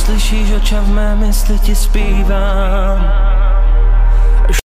Neslyšíš, o čem v mé mysli ti zpívám?